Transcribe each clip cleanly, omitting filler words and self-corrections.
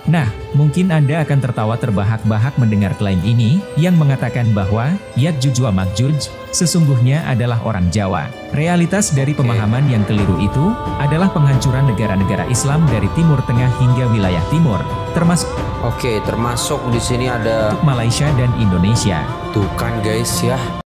Nah, mungkin Anda akan tertawa terbahak-bahak mendengar klaim ini, yang mengatakan bahwa Ya'juj wa Ma'juj sesungguhnya adalah orang Jawa. Realitas dari pemahaman yang keliru itu adalah penghancuran negara-negara Islam dari Timur Tengah hingga wilayah Timur, termasuk termasuk di sini ada Malaysia dan Indonesia. Tuh kan guys ya.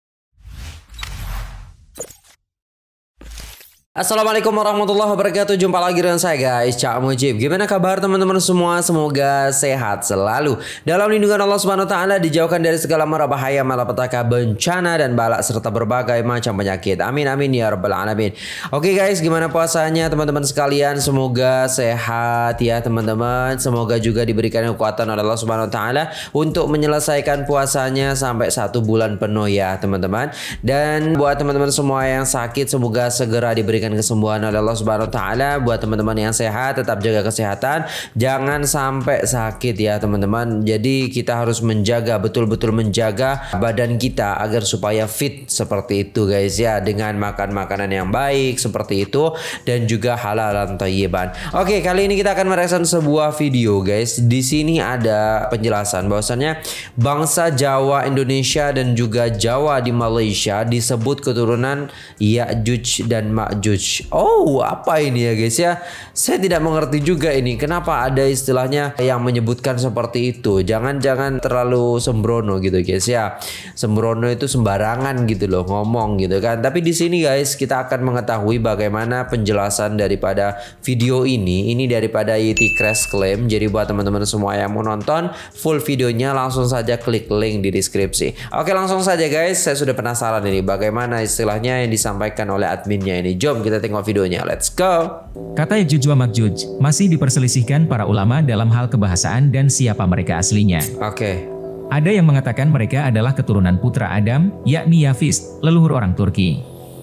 Assalamualaikum warahmatullahi wabarakatuh. Jumpa lagi dengan saya guys, Cak Mujib. Gimana kabar teman-teman semua? Semoga sehat selalu dalam lindungan Allah Subhanahu wa taala, dijauhkan dari segala mara bahaya, malapetaka, bencana dan balak serta berbagai macam penyakit. Amin amin ya rabbal alamin. Oke guys, gimana puasanya teman-teman sekalian? Semoga sehat ya teman-teman. Semoga juga diberikan kekuatan oleh Allah Subhanahu wa taala untuk menyelesaikan puasanya sampai 1 bulan penuh ya teman-teman. Dan buat teman-teman semua yang sakit, semoga segera diberikan kesembuhan oleh Allah Subhanahu wa taala. Buat teman-teman yang sehat, tetap jaga kesehatan, jangan sampai sakit ya teman-teman. Jadi kita harus menjaga, betul-betul menjaga badan kita agar supaya fit seperti itu guys ya, dengan makan makanan yang baik seperti itu dan juga halalan thayyiban. Oke, kali ini kita akan mereaksi sebuah video guys. Di sini ada penjelasan bahwasannya bangsa Jawa Indonesia dan juga Jawa di Malaysia disebut keturunan Ya'juj dan Ma'juj. Oh, apa ini ya guys ya? Saya tidak mengerti juga ini. Kenapa ada istilahnya yang menyebutkan seperti itu? Jangan-jangan terlalu sembrono gitu guys ya. Sembrono itu sembarangan gitu loh ngomong gitu kan. Tapi di sini guys kita akan mengetahui bagaimana penjelasan daripada video ini. Ini daripada YT Crash Claim. Jadi buat teman-teman semua yang mau nonton full videonya, langsung saja klik link di deskripsi. Oke, langsung saja guys. Saya sudah penasaran ini bagaimana istilahnya yang disampaikan oleh adminnya ini. Jom kita tengok videonya, let's go. Kata Ya'juj wa Ma'juj masih diperselisihkan para ulama dalam hal kebahasaan dan siapa mereka aslinya. Oke. Ada yang mengatakan mereka adalah keturunan putra Adam, yakni Yafis, leluhur orang Turki.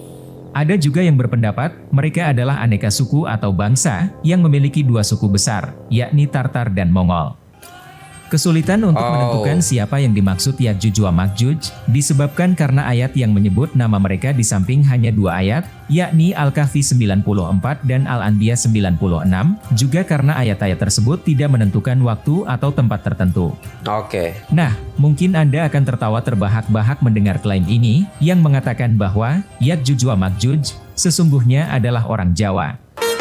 Ada juga yang berpendapat mereka adalah aneka suku atau bangsa yang memiliki 2 suku besar, yakni Tartar dan Mongol. Kesulitan untuk menentukan siapa yang dimaksud Ya'juj wa Ma'juj disebabkan karena ayat yang menyebut nama mereka di samping hanya 2 ayat, yakni Al-Kahfi 94 dan Al-Anbiya 96, juga karena ayat-ayat tersebut tidak menentukan waktu atau tempat tertentu. Oke. Nah, mungkin Anda akan tertawa terbahak-bahak mendengar klaim ini, yang mengatakan bahwa Ya'juj wa Ma'juj sesungguhnya adalah orang Jawa.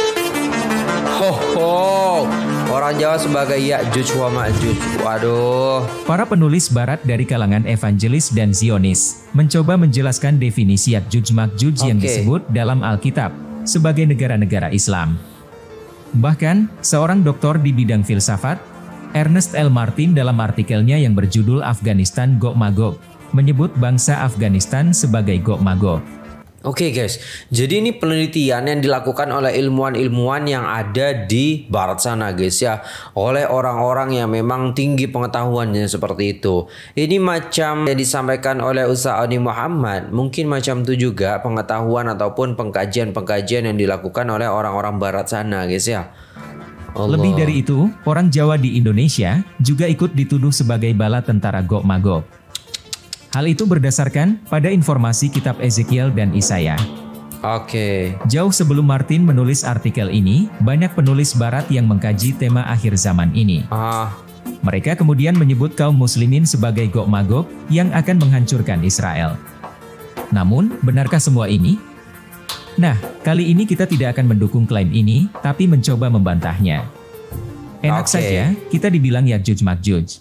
Orang Jawa sebagai Ya'juj wa Ma'juj. Waduh. Para penulis barat dari kalangan evangelis dan Zionis mencoba menjelaskan definisi Ya'juj Ma'juj yang disebut dalam Alkitab sebagai negara-negara Islam. Bahkan, seorang doktor di bidang filsafat, Ernest L. Martin dalam artikelnya yang berjudul Afghanistan Gog Magog, menyebut bangsa Afghanistan sebagai Gog Magog. Oke guys, jadi ini penelitian yang dilakukan oleh ilmuwan-ilmuwan yang ada di barat sana guys ya, oleh orang-orang yang memang tinggi pengetahuannya seperti itu. Ini macam yang disampaikan oleh Ustaz Oni Muhammad, mungkin macam itu juga pengetahuan ataupun pengkajian-pengkajian yang dilakukan oleh orang-orang barat sana guys ya. Allah. Lebih dari itu, orang Jawa di Indonesia juga ikut dituduh sebagai bala tentara Gog Magog. Hal itu berdasarkan pada informasi kitab Ezekiel dan Isaiah. Oke. Jauh sebelum Martin menulis artikel ini, banyak penulis barat yang mengkaji tema akhir zaman ini. Mereka kemudian menyebut kaum muslimin sebagai Gog Magog yang akan menghancurkan Israel. Namun, benarkah semua ini? Nah, kali ini kita tidak akan mendukung klaim ini, tapi mencoba membantahnya. Enak saja, kita dibilang Ya'juj Ma'juj.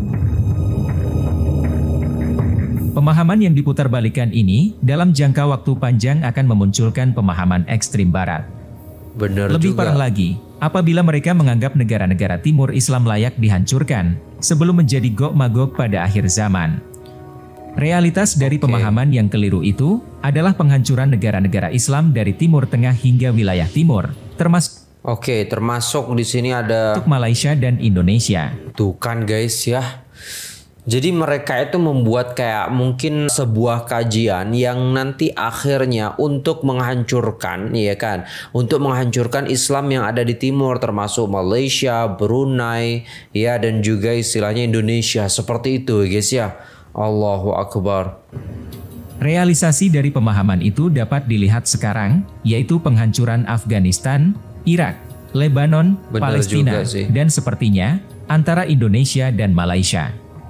Pemahaman yang diputarbalikkan ini dalam jangka waktu panjang akan memunculkan pemahaman ekstrim barat. Benar Lebih juga. parah lagi, apabila mereka menganggap negara-negara timur Islam layak dihancurkan sebelum menjadi Gog Magog pada akhir zaman. Realitas dari pemahaman yang keliru itu adalah penghancuran negara-negara Islam dari Timur Tengah hingga wilayah Timur, termasuk termasuk di sini ada Malaysia dan Indonesia. Tuh kan guys ya. Jadi mereka itu membuat kayak mungkin sebuah kajian yang nanti akhirnya untuk menghancurkan, ya kan, untuk menghancurkan Islam yang ada di timur, termasuk Malaysia, Brunei, ya, dan juga istilahnya Indonesia, seperti itu guys ya. Allahu Akbar. Realisasi dari pemahaman itu dapat dilihat sekarang, yaitu penghancuran Afghanistan, Irak, Lebanon, Benar Palestina, dan sepertinya antara Indonesia dan Malaysia.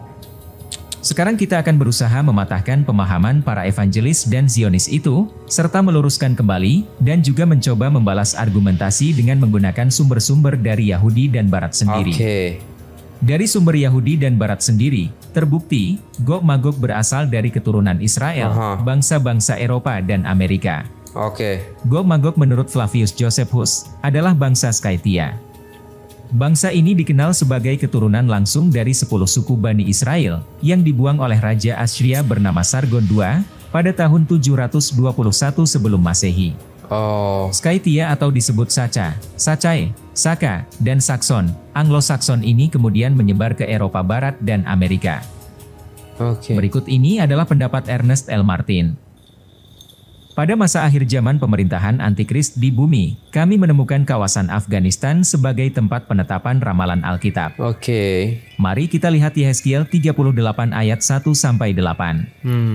Sekarang kita akan berusaha mematahkan pemahaman para evangelis dan Zionis itu, serta meluruskan kembali, dan juga mencoba membalas argumentasi dengan menggunakan sumber-sumber dari Yahudi dan Barat sendiri. Dari sumber Yahudi dan Barat sendiri, terbukti, Gog Magog berasal dari keturunan Israel, bangsa-bangsa Eropa dan Amerika. Gog Magog menurut Flavius Josephus, adalah bangsa Skythia. Bangsa ini dikenal sebagai keturunan langsung dari 10 suku Bani Israel, yang dibuang oleh Raja Assyria bernama Sargon II, pada tahun 721 sebelum Masehi. Skythia atau disebut Saca, Sacae, Saka, dan Saxon, Anglo-Saxon ini kemudian menyebar ke Eropa Barat dan Amerika. Berikut ini adalah pendapat Ernest L. Martin. Pada masa akhir zaman pemerintahan antikris di bumi, kami menemukan kawasan Afghanistan sebagai tempat penetapan ramalan Alkitab. Mari kita lihat Yehezkiel 38 ayat 1-8.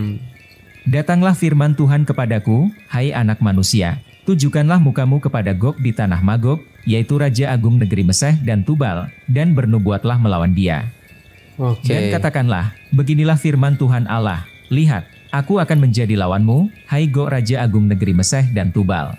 Datanglah firman Tuhan kepadaku, hai anak manusia, tujukanlah mukamu kepada Gog di tanah Magog, yaitu Raja Agung negeri Meseh dan Tubal, dan bernubuatlah melawan dia. Dan katakanlah, beginilah firman Tuhan Allah, lihat, aku akan menjadi lawanmu, hai Gog Raja Agung negeri Meseh dan Tubal.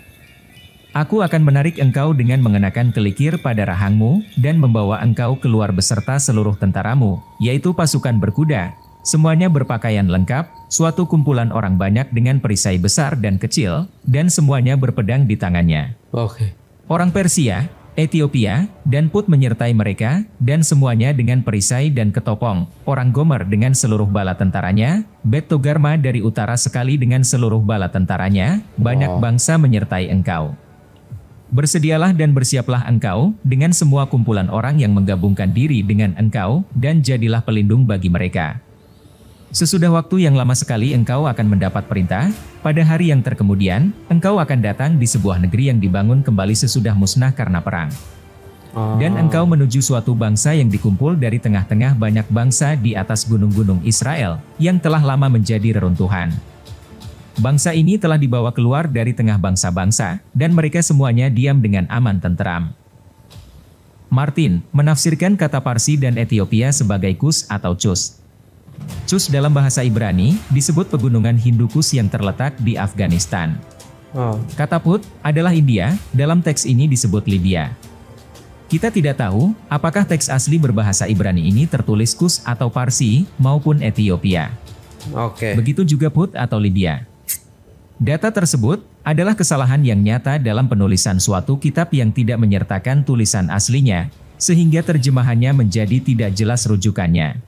Aku akan menarik engkau dengan mengenakan kelikir pada rahangmu, dan membawa engkau keluar beserta seluruh tentaramu, yaitu pasukan berkuda, semuanya berpakaian lengkap, suatu kumpulan orang banyak dengan perisai besar dan kecil, dan semuanya berpedang di tangannya. Orang Persia, Ethiopia, dan Put menyertai mereka, dan semuanya dengan perisai dan ketopong, orang Gomer dengan seluruh bala tentaranya, Bet Togarma dari utara sekali dengan seluruh bala tentaranya, banyak bangsa menyertai engkau. Bersedialah dan bersiaplah engkau, dengan semua kumpulan orang yang menggabungkan diri dengan engkau, dan jadilah pelindung bagi mereka. Sesudah waktu yang lama sekali engkau akan mendapat perintah, pada hari yang terkemudian, engkau akan datang di sebuah negeri yang dibangun kembali sesudah musnah karena perang. Dan engkau menuju suatu bangsa yang dikumpul dari tengah-tengah banyak bangsa di atas gunung-gunung Israel, yang telah lama menjadi reruntuhan. Bangsa ini telah dibawa keluar dari tengah bangsa-bangsa, dan mereka semuanya diam dengan aman tenteram. Martin menafsirkan kata Parsi dan Ethiopia sebagai Kus atau Cus. Cus dalam bahasa Ibrani disebut pegunungan Hindukus yang terletak di Afghanistan. Kata Put adalah India, dalam teks ini disebut Libya. Kita tidak tahu apakah teks asli berbahasa Ibrani ini tertulis Kus atau Parsi maupun Ethiopia. Begitu juga Put atau Libya. Data tersebut adalah kesalahan yang nyata dalam penulisan suatu kitab yang tidak menyertakan tulisan aslinya, sehingga terjemahannya menjadi tidak jelas rujukannya.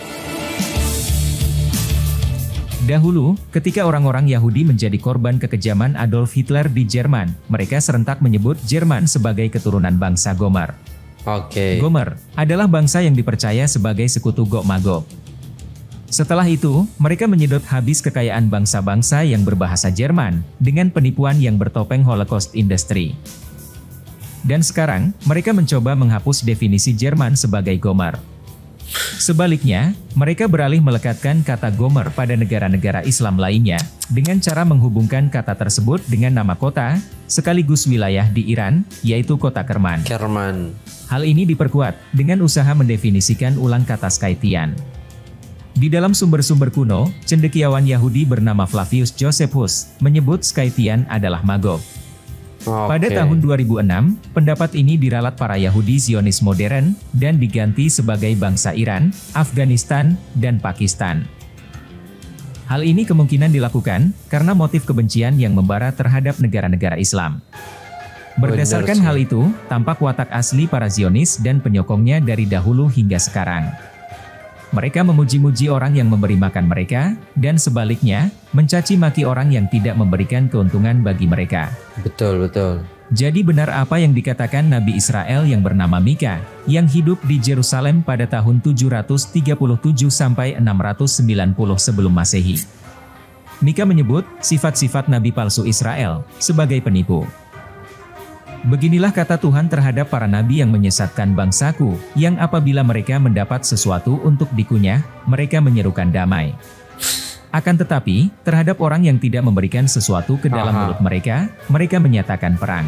Dahulu, ketika orang-orang Yahudi menjadi korban kekejaman Adolf Hitler di Jerman, mereka serentak menyebut Jerman sebagai keturunan bangsa Gomer. Gomer adalah bangsa yang dipercaya sebagai sekutu Gog Magog. Setelah itu, mereka menyedot habis kekayaan bangsa-bangsa yang berbahasa Jerman dengan penipuan yang bertopeng Holocaust Industry. Dan sekarang, mereka mencoba menghapus definisi Jerman sebagai Gomer. Sebaliknya, mereka beralih melekatkan kata Gomer pada negara-negara Islam lainnya, dengan cara menghubungkan kata tersebut dengan nama kota, sekaligus wilayah di Iran, yaitu kota Kerman. Hal ini diperkuat dengan usaha mendefinisikan ulang kata Skythian. Di dalam sumber-sumber kuno, cendekiawan Yahudi bernama Flavius Josephus menyebut Skythian adalah Magog. Pada tahun 2006, pendapat ini diralat para Yahudi Zionis modern, dan diganti sebagai bangsa Iran, Afghanistan, dan Pakistan. Hal ini kemungkinan dilakukan karena motif kebencian yang membara terhadap negara-negara Islam. Berdasarkan hal itu, tampak watak asli para Zionis dan penyokongnya dari dahulu hingga sekarang. Mereka memuji-muji orang yang memberi makan mereka, dan sebaliknya, mencaci maki orang yang tidak memberikan keuntungan bagi mereka. Betul. Jadi benar apa yang dikatakan Nabi Israel yang bernama Mika, yang hidup di Yerusalem pada tahun 737 sampai 690 sebelum Masehi. Mika menyebut sifat-sifat Nabi palsu Israel sebagai penipu. Beginilah kata Tuhan terhadap para nabi yang menyesatkan bangsaku, yang apabila mereka mendapat sesuatu untuk dikunyah, mereka menyerukan damai. Akan tetapi, terhadap orang yang tidak memberikan sesuatu ke dalam mulut mereka, mereka menyatakan perang.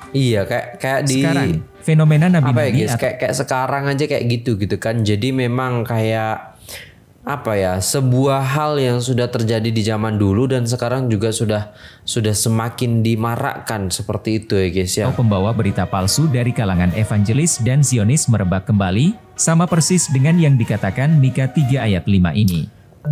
Iya, kayak di Sekarang, fenomena apa ya nabi-nabi guys, kayak sekarang aja kayak gitu kan. Jadi memang kayak apa ya, sebuah hal yang sudah terjadi di zaman dulu dan sekarang juga sudah semakin dimarakkan seperti itu ya guys ya. atau pembawa berita palsu dari kalangan evangelis dan Zionis merebak kembali, sama persis dengan yang dikatakan Mika 3 ayat 5 ini.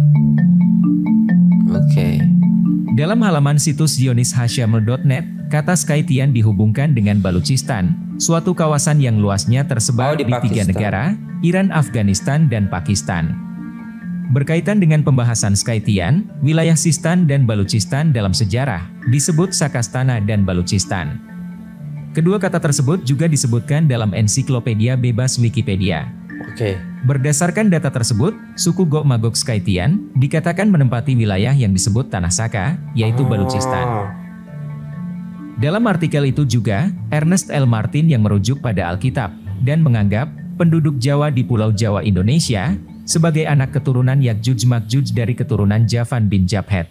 Oke. Dalam halaman situs zionishashamel.net, kata Skytian dihubungkan dengan Baluchistan, suatu kawasan yang luasnya tersebar di di 3 Pakistan. negara, Iran, Afghanistan, dan Pakistan. Berkaitan dengan pembahasan Skytian, wilayah Sistan dan Baluchistan dalam sejarah disebut Sakastana dan Baluchistan. Kedua kata tersebut juga disebutkan dalam ensiklopedia bebas Wikipedia. Oke. Berdasarkan data tersebut, suku Gog Magog Skytian dikatakan menempati wilayah yang disebut Tanah Saka, yaitu Baluchistan. Dalam artikel itu juga, Ernest L. Martin yang merujuk pada Alkitab dan menganggap penduduk Jawa di Pulau Jawa Indonesia sebagai anak keturunan Yakjuj Makjuj dari keturunan Javan bin Jabhet.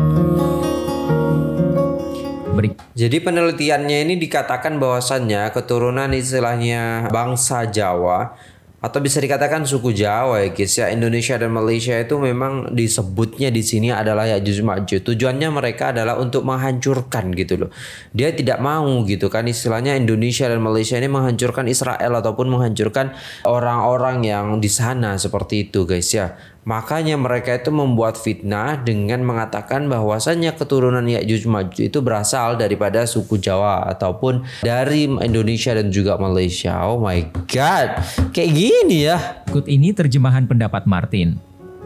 Jadi penelitiannya ini dikatakan bahwasannya keturunan istilahnya bangsa Jawa atau bisa dikatakan suku Jawa ya guys ya, Indonesia dan Malaysia itu memang disebutnya di sini adalah Ya'juj Ma'juj. Tujuannya mereka adalah untuk menghancurkan gitu loh. Dia tidak mau gitu kan, istilahnya Indonesia dan Malaysia ini menghancurkan Israel ataupun menghancurkan orang-orang yang di sana seperti itu guys ya. Makanya mereka itu membuat fitnah dengan mengatakan bahwasannya keturunan Ya'juj Ma'juj itu berasal daripada suku Jawa ataupun dari Indonesia dan juga Malaysia. Oh my god, kayak gini ya. Berikut ini terjemahan pendapat Martin.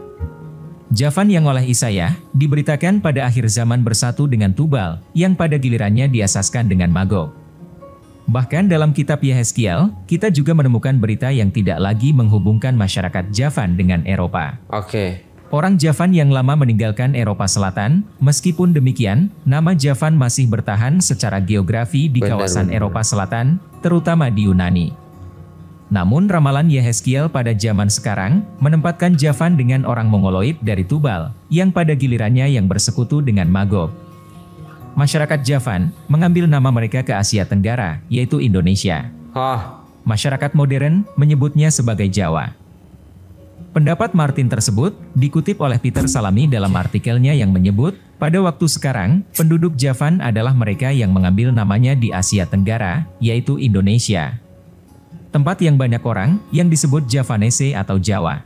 Javan yang oleh Isaiah diberitakan pada akhir zaman bersatu dengan Tubal, yang pada gilirannya diasaskan dengan Magog. Bahkan dalam kitab Yehezkiel, kita juga menemukan berita yang tidak lagi menghubungkan masyarakat Javan dengan Eropa. Oke. Orang Javan yang lama meninggalkan Eropa Selatan, meskipun demikian, nama Javan masih bertahan secara geografi di kawasan Eropa Selatan, terutama di Yunani. Namun ramalan Yehezkiel pada zaman sekarang menempatkan Javan dengan orang Mongoloid dari Tubal, yang pada gilirannya yang bersekutu dengan Magog. Masyarakat Javan mengambil nama mereka ke Asia Tenggara, yaitu Indonesia. Masyarakat modern menyebutnya sebagai Jawa. Pendapat Martin tersebut dikutip oleh Peter Salami dalam artikelnya yang menyebut, pada waktu sekarang, penduduk Javan adalah mereka yang mengambil namanya di Asia Tenggara, yaitu Indonesia. Tempat yang banyak orang yang disebut Javanese atau Jawa.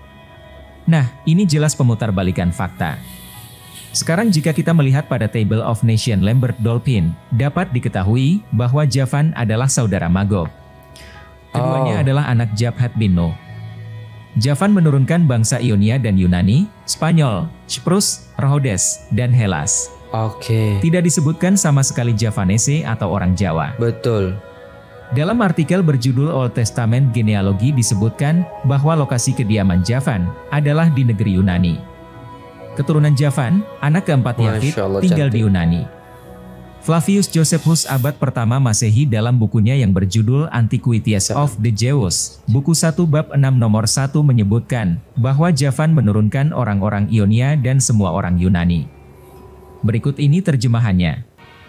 Nah, ini jelas pemutarbalikan fakta. Sekarang jika kita melihat pada Table of Nation Lambert Dolphin, dapat diketahui bahwa Javan adalah saudara Magog. Keduanya adalah anak Jabhat bin Nuh. Javan menurunkan bangsa Ionia dan Yunani, Spanyol, Cyprus, Rhodes, dan Hellas. Oke. Tidak disebutkan sama sekali Javanese atau orang Jawa. Betul. Dalam artikel berjudul Old Testament Genealogy disebutkan bahwa lokasi kediaman Javan adalah di negeri Yunani. Keturunan Javan, anak keempat Yafit, tinggal di Yunani. Flavius Josephus abad pertama Masehi dalam bukunya yang berjudul Antiquities of the Jews, buku 1 bab 6 nomor 1 menyebutkan bahwa Javan menurunkan orang-orang Ionia dan semua orang Yunani. Berikut ini terjemahannya.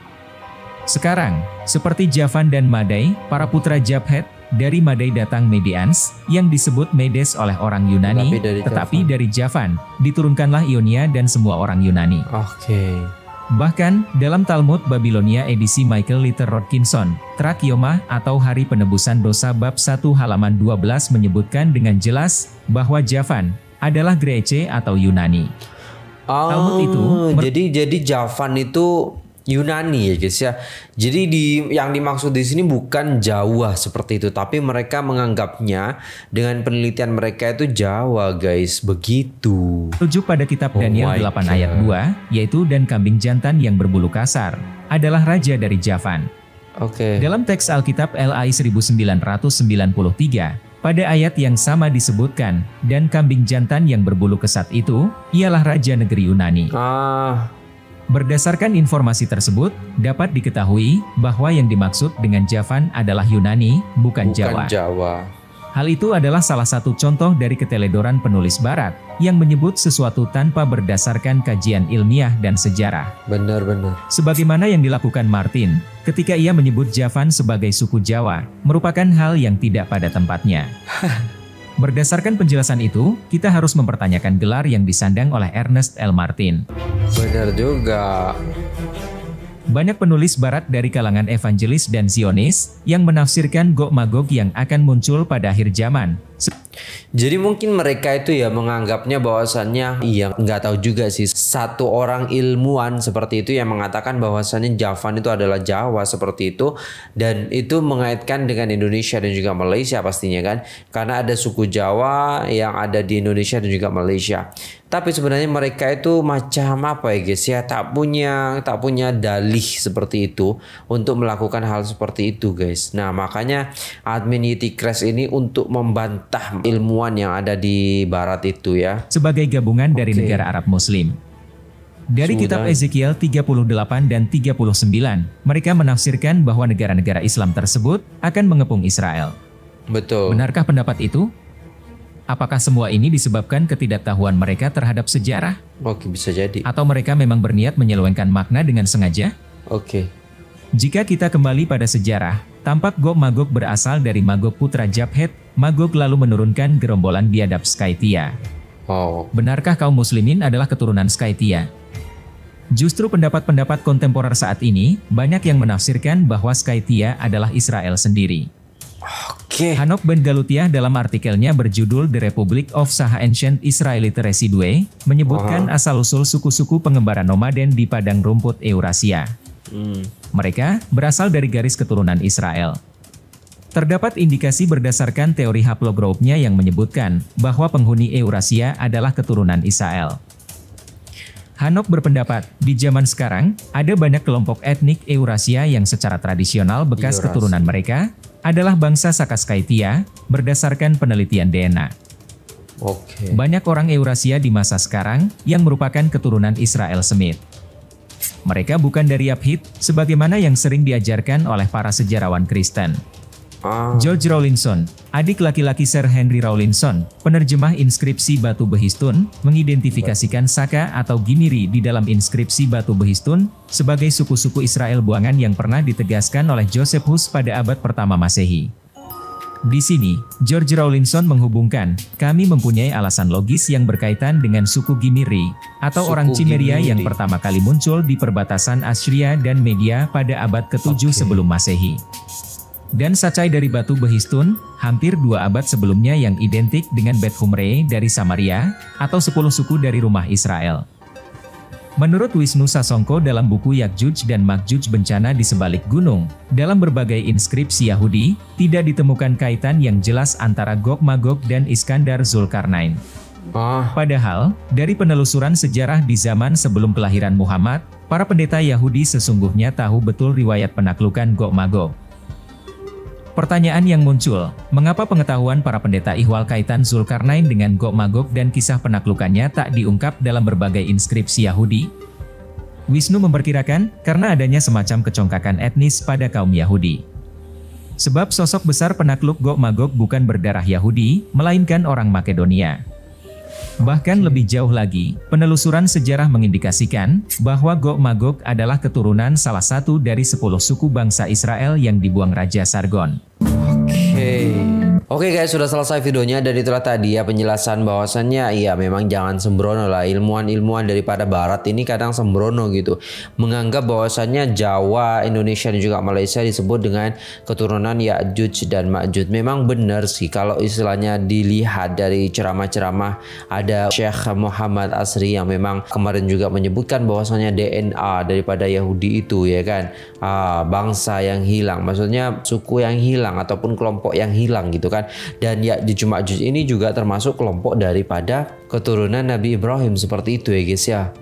Sekarang, seperti Javan dan Madai, para putra Jabhet, dari Madai datang Medians, yang disebut Medes oleh orang Yunani, tetapi dari Javan, diturunkanlah Ionia dan semua orang Yunani. Oke. Bahkan, dalam Talmud Babilonia edisi Michael Litter Rodkinson, Trak Yomah atau Hari Penebusan Dosa bab 1 halaman 12 menyebutkan dengan jelas bahwa Javan adalah Grece atau Yunani. Talmud itu jadi Javan itu Yunani ya guys ya. Jadi yang dimaksud di sini bukan Jawa seperti itu, tapi mereka menganggapnya dengan penelitian mereka itu Jawa guys, begitu. Rujuk pada kitab Daniel 8 ayat 2, yaitu dan kambing jantan yang berbulu kasar adalah raja dari Javan. Oke. Dalam teks Alkitab LAI 1993, pada ayat yang sama disebutkan, dan kambing jantan yang berbulu kesat itu, ialah raja negeri Yunani. Berdasarkan informasi tersebut, dapat diketahui bahwa yang dimaksud dengan Javan adalah Yunani, bukan Jawa. Hal itu adalah salah satu contoh dari keteledoran penulis barat yang menyebut sesuatu tanpa berdasarkan kajian ilmiah dan sejarah. Benar-benar. Sebagaimana yang dilakukan Martin ketika ia menyebut Javan sebagai suku Jawa, merupakan hal yang tidak pada tempatnya. Berdasarkan penjelasan itu, kita harus mempertanyakan gelar yang disandang oleh Ernest L. Martin. Benar juga. Banyak penulis barat dari kalangan evangelis dan Zionis yang menafsirkan Gog Magog yang akan muncul pada akhir zaman. Jadi mungkin mereka itu ya menganggapnya bahwasannya, iya nggak tahu juga sih, satu orang ilmuwan seperti itu yang mengatakan bahwasannya Javan itu adalah Jawa seperti itu, dan itu mengaitkan dengan Indonesia dan juga Malaysia pastinya kan, karena ada suku Jawa yang ada di Indonesia dan juga Malaysia. Tapi sebenarnya mereka itu macam apa ya guys ya, tak punya dalih seperti itu untuk melakukan hal seperti itu guys. Nah makanya admin Yitikres ini untuk membantah ilmuwan yang ada di barat itu ya. Sebagai gabungan dari negara Arab Muslim. Dari kitab Ezekiel 38 dan 39, mereka menafsirkan bahwa negara-negara Islam tersebut akan mengepung Israel. Betul. Benarkah pendapat itu? Apakah semua ini disebabkan ketidaktahuan mereka terhadap sejarah? Oke, bisa jadi. Atau mereka memang berniat menyelewengkan makna dengan sengaja? Oke. Jika kita kembali pada sejarah, tampak Gog Magog berasal dari Magog putra Japhet. Magog lalu menurunkan gerombolan biadab Skytia. Oh. Benarkah kaum muslimin adalah keturunan Skytia? Justru pendapat-pendapat kontemporer saat ini, banyak yang menafsirkan bahwa Skytia adalah Israel sendiri. Oke. Hanok Ben Galutiah dalam artikelnya berjudul The Republic of Saha Ancient Israelite Residue, menyebutkan asal-usul suku-suku pengembara nomaden di padang rumput Eurasia. Mereka berasal dari garis keturunan Israel. Terdapat indikasi berdasarkan teori haplogroup-nya yang menyebutkan bahwa penghuni Eurasia adalah keturunan Israel. Hanok berpendapat, di zaman sekarang, ada banyak kelompok etnik Eurasia yang secara tradisional bekas keturunan mereka adalah bangsa Saka Skytia, berdasarkan penelitian DNA. Oke. Banyak orang Eurasia di masa sekarang yang merupakan keturunan Israel Semit. Mereka bukan dari Yabhid, sebagaimana yang sering diajarkan oleh para sejarawan Kristen. George Rawlinson, adik laki-laki Sir Henry Rawlinson, penerjemah inskripsi batu Behistun, mengidentifikasikan Saka atau Gimiri di dalam inskripsi batu Behistun sebagai suku-suku Israel buangan yang pernah ditegaskan oleh Josephus pada abad pertama Masehi. Di sini, George Rawlinson menghubungkan, kami mempunyai alasan logis yang berkaitan dengan suku Gimiri, atau orang Cimeria yang pertama kali muncul di perbatasan Assyria dan Media pada abad ke-7 sebelum Masehi. Dan Sacai dari batu Behistun, hampir 2 abad sebelumnya yang identik dengan Bet Humre dari Samaria, atau 10 suku dari rumah Israel. Menurut Wisnu Sasongko dalam buku Yakjuj dan Makjuj Bencana di Sebalik Gunung, dalam berbagai inskripsi Yahudi, tidak ditemukan kaitan yang jelas antara Gog Magog dan Iskandar Zulkarnain. Padahal, dari penelusuran sejarah di zaman sebelum kelahiran Muhammad, para pendeta Yahudi sesungguhnya tahu betul riwayat penaklukan Gog Magog. Pertanyaan yang muncul, mengapa pengetahuan para pendeta ihwal kaitan Zulkarnain dengan Gog Magog dan kisah penaklukannya tak diungkap dalam berbagai inskripsi Yahudi? Wisnu memperkirakan, karena adanya semacam kecongkakan etnis pada kaum Yahudi. Sebab sosok besar penakluk Gog Magog bukan berdarah Yahudi, melainkan orang Makedonia. Bahkan lebih jauh lagi, penelusuran sejarah mengindikasikan bahwa Gog Magog adalah keturunan salah satu dari 10 suku bangsa Israel yang dibuang Raja Sargon. Oke guys, sudah selesai videonya dan itulah tadi ya penjelasan bahwasannya ya memang jangan sembrono lah, ilmuwan-ilmuwan daripada barat ini kadang sembrono gitu, menganggap bahwasannya Jawa, Indonesia dan juga Malaysia disebut dengan keturunan Ya'juj dan Ma'juj. Memang benar sih kalau istilahnya dilihat dari ceramah-ceramah, ada Syekh Muhammad Asri yang memang kemarin juga menyebutkan bahwasannya DNA daripada Yahudi itu ya kan, bangsa yang hilang, maksudnya suku yang hilang ataupun kelompok yang hilang gitu kan. Dan Ya'juj Ma'juj ini juga termasuk kelompok daripada keturunan Nabi Ibrahim seperti itu ya guys ya.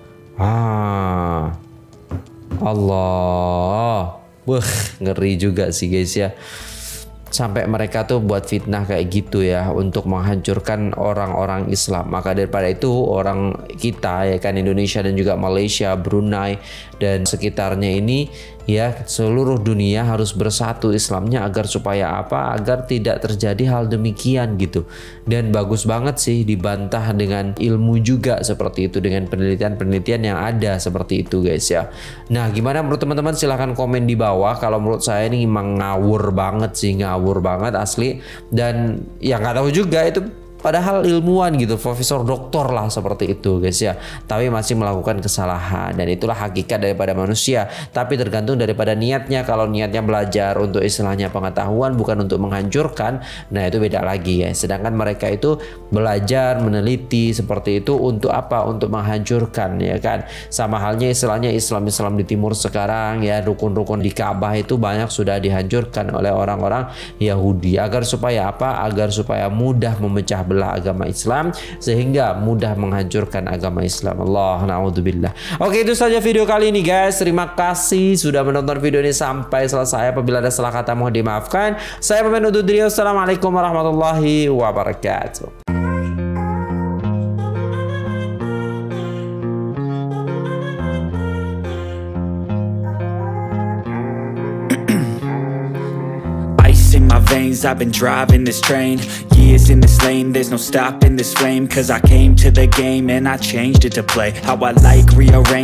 Allah, ngeri juga sih guys ya. Sampai mereka tuh buat fitnah kayak gitu ya untuk menghancurkan orang-orang Islam. Maka daripada itu orang kita ya kan, Indonesia dan juga Malaysia, Brunei dan sekitarnya ini ya seluruh dunia harus bersatu Islamnya agar supaya apa? Agar tidak terjadi hal demikian gitu. Dan bagus banget sih dibantah dengan ilmu juga seperti itu, dengan penelitian-penelitian yang ada seperti itu guys ya. Nah gimana menurut teman-teman, silahkan komen di bawah. Kalau menurut saya ini emang ngawur banget sih, ngawur banget asli. Dan ya nggak tahu juga itu, padahal ilmuwan gitu, profesor doktor lah seperti itu guys ya, tapi masih melakukan kesalahan. Dan itulah hakikat daripada manusia, tapi tergantung daripada niatnya. Kalau niatnya belajar untuk istilahnya pengetahuan, bukan untuk menghancurkan, nah itu beda lagi ya. Sedangkan mereka itu belajar, meneliti seperti itu untuk apa? Untuk menghancurkan ya kan. Sama halnya istilahnya Islam di timur sekarang ya, rukun-rukun di Ka'bah itu banyak sudah dihancurkan oleh orang-orang Yahudi. Agar supaya apa? Agar supaya mudah memecah belah agama Islam, sehingga mudah menghancurkan agama Islam. Allah na'udzubillah. Oke, itu saja video kali ini guys. Terima kasih sudah menonton video ini sampai selesai. Apabila ada salah kata mohon dimaafkan. Saya pamit undur diri. Wassalamualaikum warahmatullahi wabarakatuh. In my veins, I've been driving this train, years in this lane, there's no stopping this flame, cause I came to the game and I changed it to play how I like, rearrange